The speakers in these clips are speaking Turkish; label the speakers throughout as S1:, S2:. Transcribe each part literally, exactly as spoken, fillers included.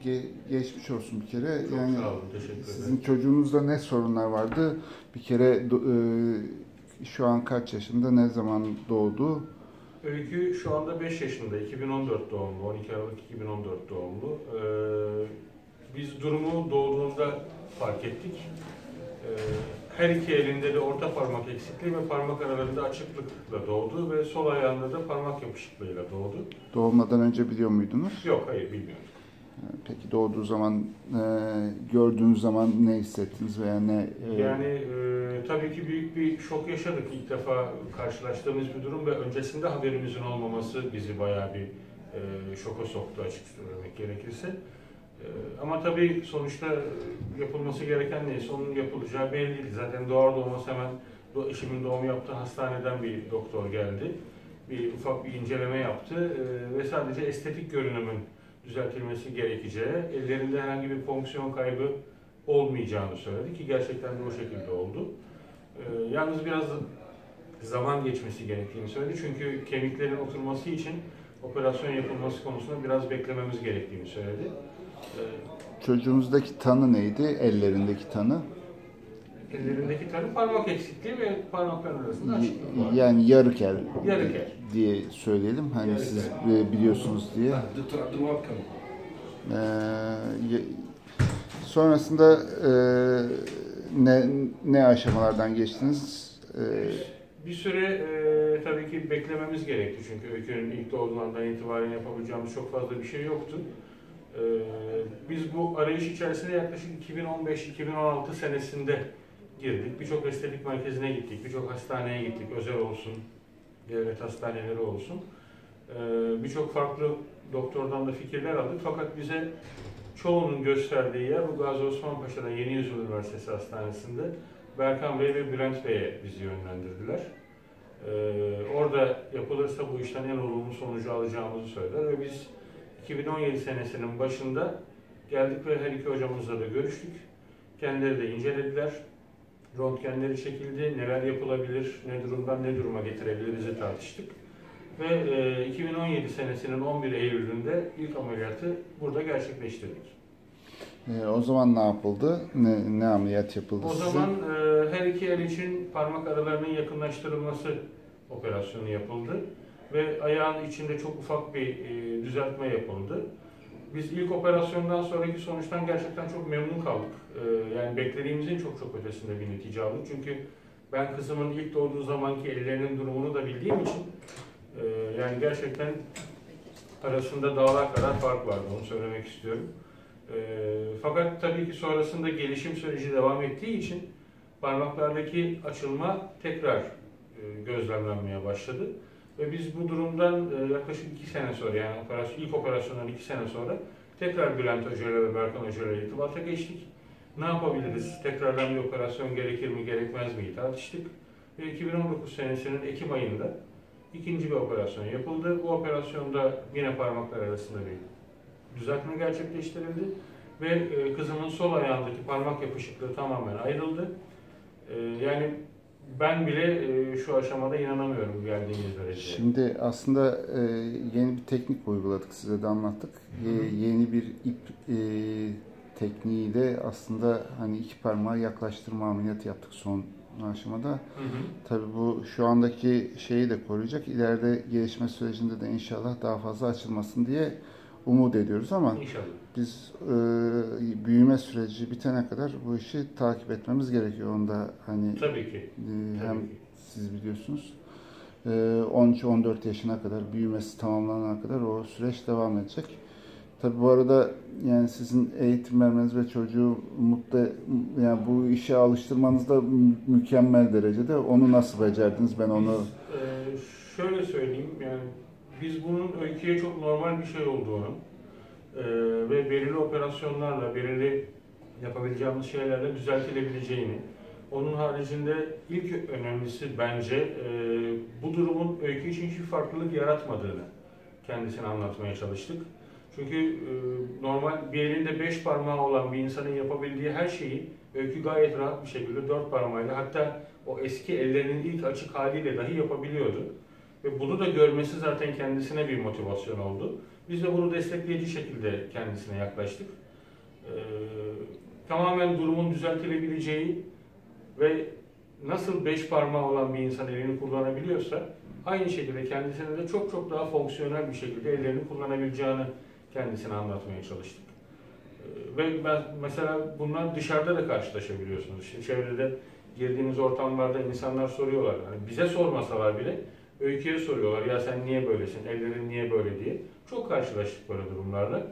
S1: ge geçmiş olsun bir kere.
S2: Çok
S1: yani
S2: sağ olun, teşekkür ederim.
S1: Sizin çocuğunuzda ne sorunlar vardı? Bir kere e, şu an kaç yaşında, ne zaman doğdu?
S2: Öykü şu anda beş yaşında, iki bin on dört doğumlu, on iki Aralık iki bin on dört doğumlu. Ee, biz durumu doğduğunda fark ettik. Ee, her iki elinde de orta parmak eksikliği ve parmak aralarında açıklıkla doğdu ve sol ayağında da parmak yapışıklığıyla doğdu.
S1: Doğmadan önce biliyor muydunuz?
S2: Yok, hayır bilmiyorum.
S1: Peki doğduğu zaman, e, gördüğünüz zaman ne hissettiniz veya ne?
S2: E... Yani e, tabii ki büyük bir şok yaşadık. İlk defa karşılaştığımız bir durum ve öncesinde haberimizin olmaması bizi bayağı bir e, şoka soktu, açık söylemek gerekirse. E, ama tabii sonuçta yapılması gereken neyse onun yapılacağı belliydi. Zaten doğar doğmaz hemen eşimin doğum yaptığı hastaneden bir doktor geldi. Bir ufak bir inceleme yaptı e, ve sadece estetik görünümün düzeltilmesi gerekeceği, ellerinde herhangi bir fonksiyon kaybı olmayacağını söyledi ki gerçekten de o şekilde oldu. Ee, yalnız biraz zaman geçmesi gerektiğini söyledi çünkü kemiklerin oturması için operasyon yapılması konusunda biraz beklememiz gerektiğini söyledi.
S1: Ee, Çocuğunuzdaki tanı neydi? Ellerindeki tanı?
S2: Ellerindeki tanı parmak eksikliği ve parmakların arasında açıklık var.
S1: Yani yarık el,
S2: yarık el
S1: diye söyleyelim. Hani yarık siz el. biliyorsunuz diye. Ee, sonrasında e, ne ne aşamalardan geçtiniz? Ee,
S2: bir süre e, tabii ki beklememiz gerekti çünkü Öykü'nün ilk doğduğundan itibaren yapabileceğimiz çok fazla bir şey yoktu. Ee, biz bu arayış içerisinde yaklaşık iki bin on beş iki bin on altı senesinde girdik. Birçok estetik merkezine gittik, birçok hastaneye gittik, özel olsun, devlet hastaneleri olsun. Ee, birçok farklı doktordan da fikirler aldık fakat bize çoğunun gösterdiği yer bu Gazi Osman Paşa'da Yeniyüzül Üniversitesi Hastanesi'nde Berkan Bey ve Bülent Bey'e bizi yönlendirdiler. Ee, orada yapılırsa bu işten en olumlu sonucu alacağımızı söylediler ve biz iki bin on yedi senesinin başında geldik ve her iki hocamızla da görüştük. Kendileri de incelediler. Röntgenleri çekildi, neler yapılabilir, ne durumdan ne duruma getirebiliriz tartıştık. Ve e, iki bin on yedi senesinin on bir Eylül'ünde ilk ameliyatı burada gerçekleştirdik.
S1: E, o zaman ne yapıldı? Ne, ne ameliyat yapıldı
S2: O
S1: size?
S2: zaman e, her iki el için parmak aralarının yakınlaştırılması operasyonu yapıldı. Ve ayağın içinde çok ufak bir e, düzeltme yapıldı. Biz ilk operasyondan sonraki sonuçtan gerçekten çok memnun kaldık. Ee, yani beklediğimizin çok çok ötesinde bir netice aldık. Çünkü ben kızımın ilk doğduğu zamanki ellerinin durumunu da bildiğim için e, yani gerçekten arasında dağlar kadar fark vardı, onu söylemek istiyorum. E, fakat tabii ki sonrasında gelişim süreci devam ettiği için parmaklardaki açılma tekrar e, gözlemlenmeye başladı. Ve biz bu durumdan yaklaşık iki sene sonra, yani operasyon, ilk operasyondan iki sene sonra tekrar Bülent Hoca ile ve Berkan Hoca ile irtibata geçtik. Ne yapabiliriz? Tekrardan bir operasyon gerekir mi, gerekmez mi tartıştık. Ve iki bin on dokuz senesinin Ekim ayında ikinci bir operasyon yapıldı. Bu operasyonda yine parmaklar arasında bir düzeltme gerçekleştirildi. Ve kızımın sol ayağındaki parmak yapışıklığı tamamen ayrıldı. Yani ben bile e, şu aşamada inanamıyorum geldiğimiz derece.
S1: Şimdi aslında e, yeni bir teknik uyguladık, size de anlattık. E, yeni bir ip e, tekniğiyle aslında hani iki parmağı yaklaştırma ameliyatı yaptık son aşamada. Hı hı. Tabii bu şu andaki şeyi de koruyacak. İleride gelişme sürecinde de inşallah daha fazla açılmasın diye umut ediyoruz ama
S2: İnşallah.
S1: Biz e, büyüme süreci bitene kadar bu işi takip etmemiz gerekiyor. Onda hani
S2: tabii ki.
S1: E, hem
S2: tabii ki.
S1: siz biliyorsunuz e, on üç on dört yaşına kadar, büyümesi tamamlanana kadar o süreç devam edecek. Tabii bu arada yani sizin eğitim vermeniz ve çocuğu mutlu, yani bu işe alıştırmanız da mükemmel derecede. Onu nasıl becerdiniz? Ben onu
S2: biz, e, şöyle söyleyeyim, yani biz bunun Öykü'ye çok normal bir şey olduğunu Ee, ve belirli operasyonlarla, belirli yapabileceğimiz şeylerle düzeltilebileceğini, onun haricinde ilk önemlisi bence e, bu durumun Öykü için hiçbir farklılık yaratmadığını kendisine anlatmaya çalıştık. Çünkü e, normal bir elinde beş parmağı olan bir insanın yapabildiği her şeyi Öykü gayet rahat bir şekilde dört parmağıyla, hatta o eski ellerinin ilk açık haliyle dahi yapabiliyordu. Ve bunu da görmesi zaten kendisine bir motivasyon oldu. Biz de bunu destekleyici şekilde kendisine yaklaştık. Ee, tamamen durumun düzeltilebileceği ve nasıl beş parmağı olan bir insan elini kullanabiliyorsa aynı şekilde kendisine de çok çok daha fonksiyonel bir şekilde ellerini kullanabileceğini kendisine anlatmaya çalıştık. Ee, ve ben, mesela bunlar dışarıda da karşılaşabiliyorsunuz. Şimdi çevrede girdiğimiz ortamlarda insanlar soruyorlar. Yani bize sormasalar bile Öykü'ye soruyorlar. Ya sen niye böylesin? Ellerin niye böyle diye. Çok karşılaştık böyle durumlarla.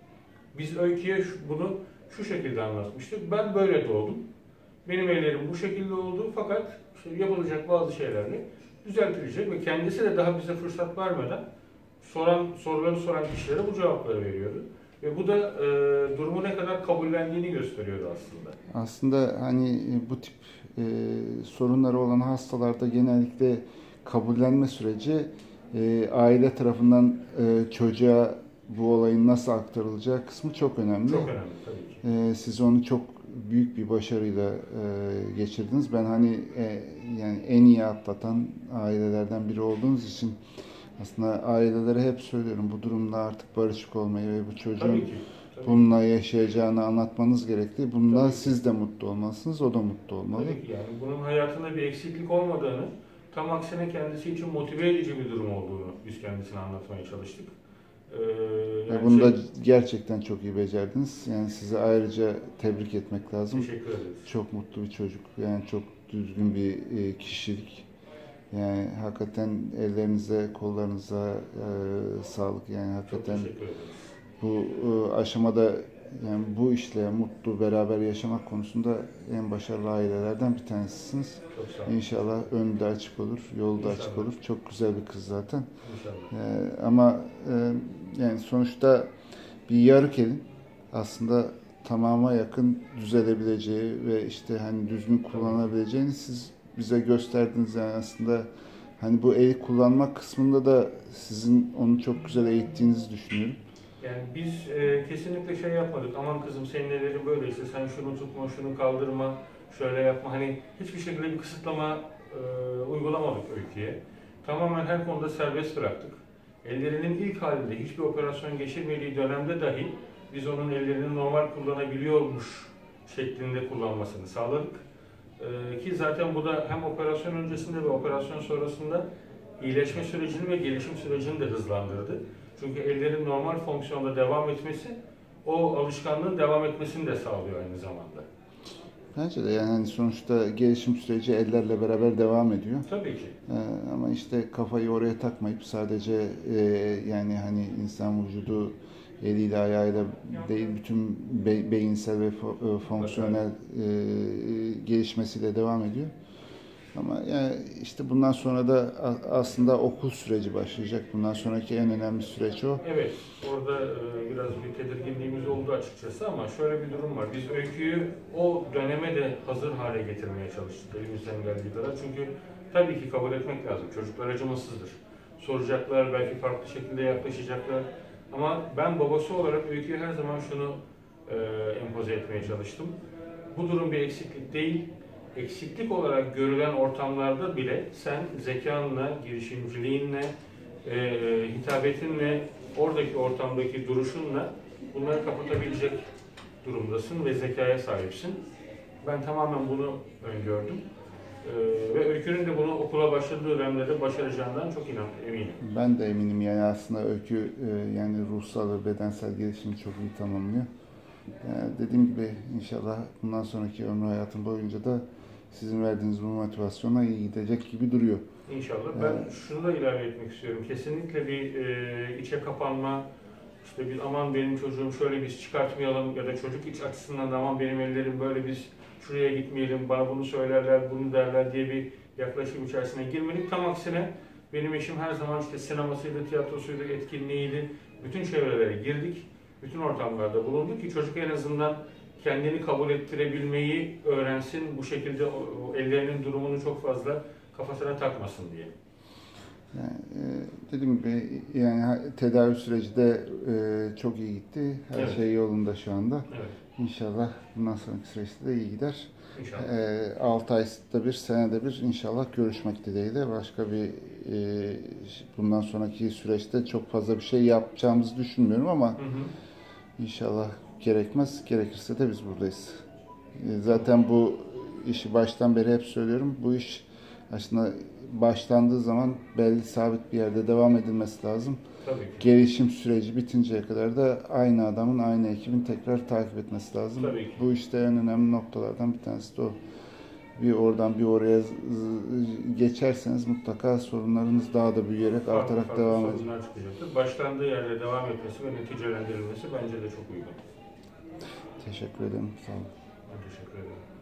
S2: Biz Öykü'ye bunu şu şekilde anlatmıştık. Ben böyle doğdum. Benim ellerim bu şekilde oldu fakat işte yapılacak bazı şeylerle düzeltilecek ve kendisi de daha bize fırsat vermeden soran soruları soran kişilere bu cevapları veriyordu. Ve bu da e, durumu ne kadar kabullendiğini gösteriyordu aslında.
S1: Aslında hani bu tip e, sorunları olan hastalarda genellikle kabullenme süreci e, aile tarafından e, çocuğa bu olayın nasıl aktarılacağı kısmı çok önemli.
S2: Çok önemli tabii ki.
S1: E, siz onu çok büyük bir başarıyla e, geçirdiniz. Ben hani e, yani en iyi atlatan ailelerden biri olduğunuz için aslında ailelere hep söylüyorum bu durumda artık barışık olmayı ve bu çocuğun
S2: Tabii ki, tabii
S1: bununla yaşayacağını anlatmanız gerekli. Bununla
S2: Tabii ki.
S1: siz de mutlu olmalısınız, o da mutlu olmalı.
S2: Tabii ki yani bunun hayatında bir eksiklik olmadığını, tam aksine kendisi için motive edici bir durum olduğunu biz kendisine anlatmaya çalıştık. Ee,
S1: Ve
S2: yani
S1: bunu
S2: şey,
S1: da gerçekten çok iyi becerdiniz. Yani size ayrıca tebrik etmek lazım.
S2: teşekkür ederiz.
S1: Çok mutlu bir çocuk. Yani çok düzgün bir e, kişilik. Yani hakikaten ellerinize, kollarınıza e, sağlık. Yani hakikaten
S2: Çok teşekkür ederiz.
S1: bu e, aşamada yani bu işle mutlu beraber yaşamak konusunda en başarılı ailelerden bir tanesisiniz.
S2: Çok sağ olun.
S1: İnşallah önü de açık olur, yolu da
S2: İnşallah.
S1: açık olur. Çok güzel bir kız zaten.
S2: İnşallah.
S1: Ee, ama e, yani sonuçta bir yarık elin aslında tamama yakın düzelebileceği ve işte hani düzgün kullanabileceğini siz bize gösterdiniz. Yani aslında hani bu eli kullanmak kısmında da sizin onu çok güzel eğittiğinizi düşünüyorum.
S2: Yani biz e, kesinlikle şey yapmadık. Aman kızım senin ellerin böyle işte sen şunu tutma, şunu kaldırma, şöyle yapma. Hani hiçbir şekilde bir kısıtlama e, uygulamadık Öykü'ye. Tamamen her konuda serbest bıraktık. Ellerinin ilk halinde hiçbir operasyon geçirmediği dönemde dahi biz onun ellerini normal kullanabiliyormuş şeklinde kullanmasını sağladık. E, ki zaten bu da hem operasyon öncesinde ve operasyon sonrasında iyileşme sürecini ve gelişim sürecini de hızlandırdı. Çünkü ellerin normal fonksiyonda devam etmesi, o alışkanlığın devam etmesini de sağlıyor aynı zamanda.
S1: Bence de yani hani sonuçta gelişim süreci ellerle beraber devam ediyor.
S2: Tabii ki.
S1: Ee, ama işte kafayı oraya takmayıp sadece e, yani hani insan vücudu eliyle ayağıyla değil bütün be, beyinsel ve fo, e, fonksiyonel e, gelişmesiyle devam ediyor. Ama yani işte bundan sonra da aslında okul süreci başlayacak. Bundan sonraki en önemli süreç o.
S2: Evet, orada e, biraz bir tedirginliğimiz oldu açıkçası ama şöyle bir durum var. Biz Öykü'yü o döneme de hazır hale getirmeye çalıştık elimizden geldiği kadar. Çünkü tabii ki kabul etmek lazım. Çocuklar acımasızdır. Soracaklar, belki farklı şekilde yaklaşacaklar. Ama ben babası olarak Öykü'ye her zaman şunu e, empoze etmeye çalıştım. Bu durum bir eksiklik değil. Eksiklik olarak görülen ortamlarda bile sen zekanla, girişimciliğinle, e, hitabetinle, oradaki ortamdaki duruşunla bunları kapatabilecek durumdasın ve zekaya sahipsin. Ben tamamen bunu öngördüm. E, ve Öykü'nün de bunu okula başladığı dönemde de başaracağından çok inan, eminim.
S1: Ben de eminim yani aslında Öykü e, yani ruhsal ve bedensel gelişimi çok iyi tamamlıyor. Yani dediğim gibi inşallah bundan sonraki ömrü hayatım boyunca da sizin verdiğiniz bu motivasyona iyi gidecek gibi duruyor.
S2: İnşallah. Ben evet. Şunu da ilave etmek istiyorum. Kesinlikle bir e, içe kapanma, işte bir aman benim çocuğum şöyle biz çıkartmayalım ya da çocuk iç açısından aman benim ellerim böyle biz şuraya gitmeyelim, bana bunu söylerler, bunu derler diye bir yaklaşım içerisine girmedik. Tam aksine benim eşim her zaman işte sinemasıydı, tiyatrosuydu, etkinliğiydi. Bütün çevrelere girdik. Bütün ortamlarda bulunduk ki çocuk en azından kendini kabul ettirebilmeyi öğrensin. Bu şekilde o, o ellerinin durumunu çok fazla kafasına takmasın diye.
S1: Yani, e, dediğim gibi yani tedavi süreci de e, çok iyi gitti. Her
S2: Evet.
S1: şey yolunda şu anda.
S2: Evet.
S1: İnşallah bundan sonraki süreçte de iyi gider.
S2: İnşallah.
S1: E, altı ayda bir, senede bir inşallah görüşmek dileğiyle. Başka bir e, bundan sonraki süreçte çok fazla bir şey yapacağımızı düşünmüyorum ama
S2: Hı hı.
S1: inşallah gerekmez. Gerekirse de biz buradayız. E, zaten bu işi baştan beri hep söylüyorum. Bu iş aslında başlandığı zaman belli sabit bir yerde devam edilmesi lazım.
S2: Tabii ki.
S1: Gelişim süreci bitinceye kadar da aynı adamın, aynı ekibin tekrar takip etmesi lazım.
S2: Tabii ki.
S1: Bu işte en önemli noktalardan bir tanesi de o. Bir oradan bir oraya geçerseniz mutlaka sorunlarınız daha da büyüyerek,
S2: Farklı
S1: artarak
S2: farklı
S1: devam edecek.
S2: sorunlar çıkacaktır. Başlandığı yerde devam etmesi ve neticelendirilmesi bence de çok uygun.
S1: Teşekkür ederim. Sağ olun.
S2: Ben teşekkür ederim.